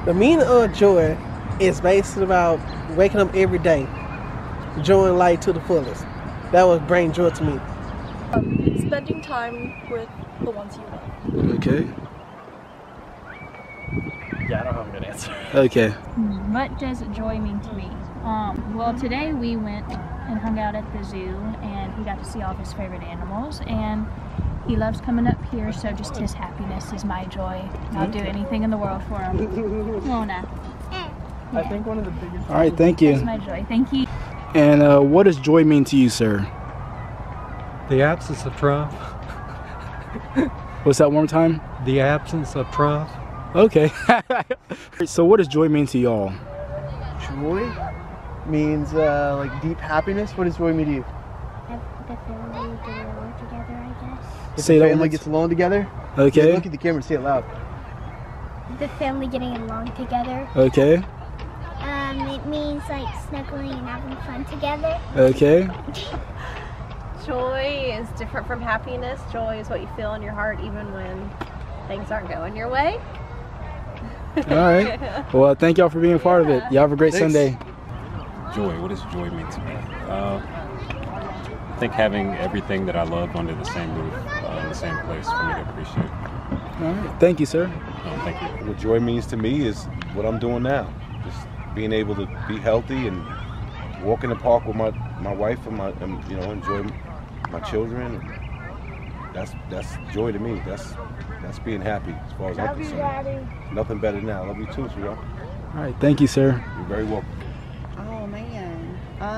The meaning of joy is basically about waking up every day, enjoying life to the fullest. That would bring joy to me. Spending time with the ones you love. Okay. Yeah, I don't have a good answer. Okay. What does joy mean to me? Well, today we went and hung out at the zoo, and he got to see all of his favorite animals, and he loves coming up here, so just his happiness is my joy. I'll do anything in the world for him. Mona. I think one of the biggest... All right, thank you. That's my joy. Thank you. And what does joy mean to you, sir? The absence of triumph. What's that one more time? The absence of triumph. Okay. So what does joy mean to y'all? Joy means like deep happiness. What does joy mean to you? The family getting along together, I guess. Say the that family one. gets along together. Okay. Yeah, look at the camera. Say it loud. The family getting along together. Okay. It means like snuggling and having fun together. Okay. Joy is different from happiness. Joy is what you feel in your heart even when things aren't going your way. All right. Well, thank y'all for being a part of it. Y'all have a great Sunday. Joy. What does joy mean to me? I think having everything that I love under the same roof, in the same place for me to appreciate. All right. Thank you, sir. Thank you. What joy means to me is what I'm doing now. Just being able to be healthy and walk in the park with my wife and you know, enjoy my children. That's joy to me. That's being happy as far as I'm concerned. Nothing better than that. I love you too, sweetheart. All right. Thank you, sir. You're very welcome. Oh man.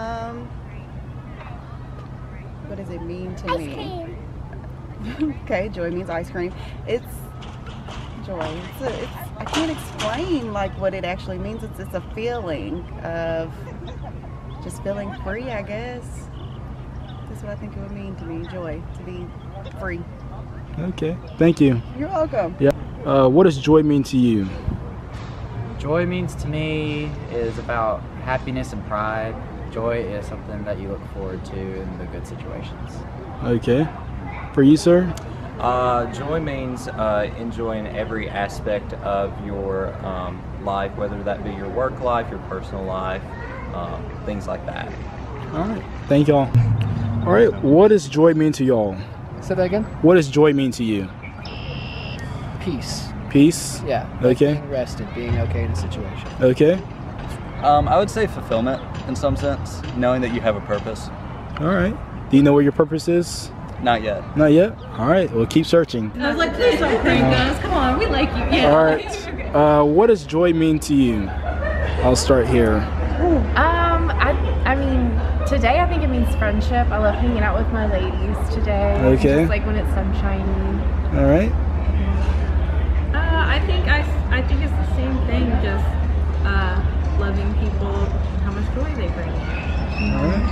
What does it mean to me? Okay, joy means ice cream. It's joy. I can't explain like what it actually means. It's a feeling of just feeling free, I guess. That's what I think it would mean to me. Joy, to be free. Okay. Thank you. You're welcome. Yeah. What does joy mean to you? Joy means to me is about happiness and pride. Joy is something that you look forward to in the good situations. Okay. For you, sir? Joy means enjoying every aspect of your life, whether that be your work life, your personal life, things like that. All right. Thank y'all. All right. What does joy mean to y'all? Say that again? What does joy mean to you? Peace. Peace? Yeah. Okay. Being rested, being okay in a situation. Okay. I would say fulfillment in some sense, knowing that you have a purpose. All right. Do you know what your purpose is? Not yet. Not yet? All right. Well, keep searching. I was like, please don't prank us. Come on, we like you. Yeah. All right. What does joy mean to you? I'll start here. I mean, today I think it means friendship. I love hanging out with my ladies today. Okay. Just like when it's sunshiny. All right. I think it's the same thing. Just loving people, how much joy they bring. All right.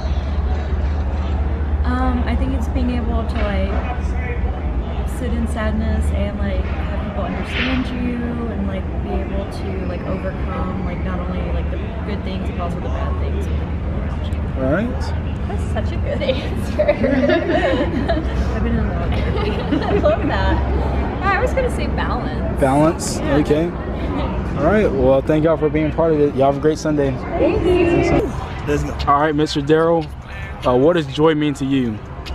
I think it's being able to like sit in sadness and like have people understand you and like be able to like overcome like not only like the good things but also the bad things of the people around you. All right. That's such a good answer. I've been in a lot of therapy. I love that. I was gonna say balance. Balance. Yeah. Okay. All right. Well, thank y'all for being a part of it. Y'all have a great Sunday. Thank you. Let's go. All right, Mr. Darryl. What does joy mean to you?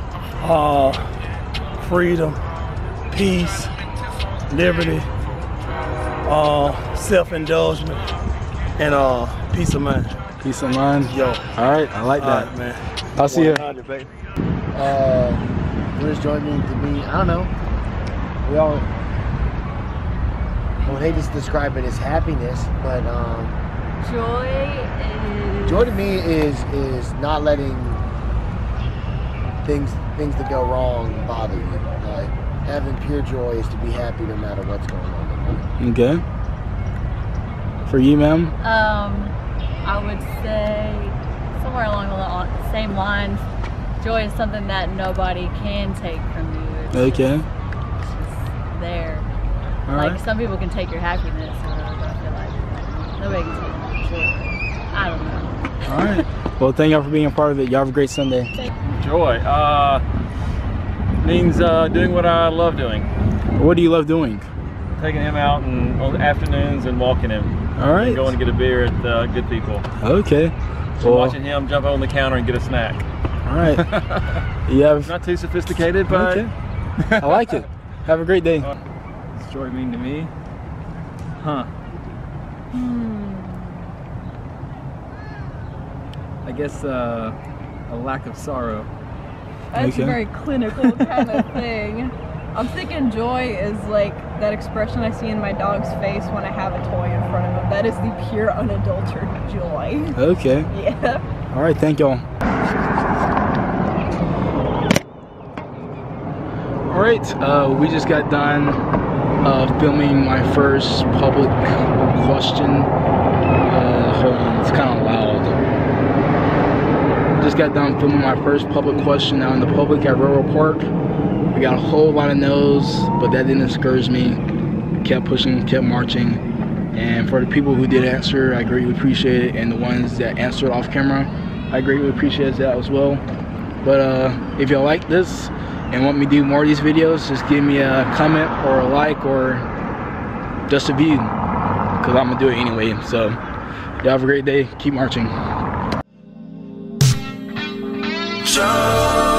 Freedom, peace, liberty, self-indulgence, and peace of mind. Peace of mind. Yo. All right, I like that. All right, man. I'll see you. What does joy mean to me? I don't know. I would hate to describe it as happiness, but joy to me is not letting things that go wrong bother you. Like having pure joy is to be happy no matter what's going on in life. Okay. For you, ma'am? I would say somewhere along the same lines, joy is something that nobody can take from you. It's Okay. just there. All Like right. some people can take your happiness, but I feel like nobody can take your joy. I don't know. All right. Well, thank y'all for being a part of it. Y'all have a great Sunday. Joy means doing what I love doing. What do you love doing? taking him out and on afternoons and walking him. All right. And going to get a beer at Good People. Okay. So watching him jump on the counter and get a snack. All right. Yeah. Not too sophisticated, but okay. I like it. Have a great day. What's joy mean to me? Huh. I guess a lack of sorrow. That's a very clinical kind of thing. I'm thinking joy is like that expression I see in my dog's face when I have a toy in front of him. That is the pure unadulterated joy. Okay. Yeah. All right, thank y'all. All right, we just got done filming my first public question. Hold on, it's kind of loud. Just got done filming my first public question out in the public at Railroad Park. We got a whole lot of no's, but that didn't discourage me. Kept pushing, kept marching. And for the people who did answer, I greatly appreciate it. And the ones that answered off camera, I greatly appreciate that as well. But if y'all like this and want me to do more of these videos, just give me a comment or a like or just a view, because I'm gonna do it anyway. So y'all have a great day. Keep marching. Joy.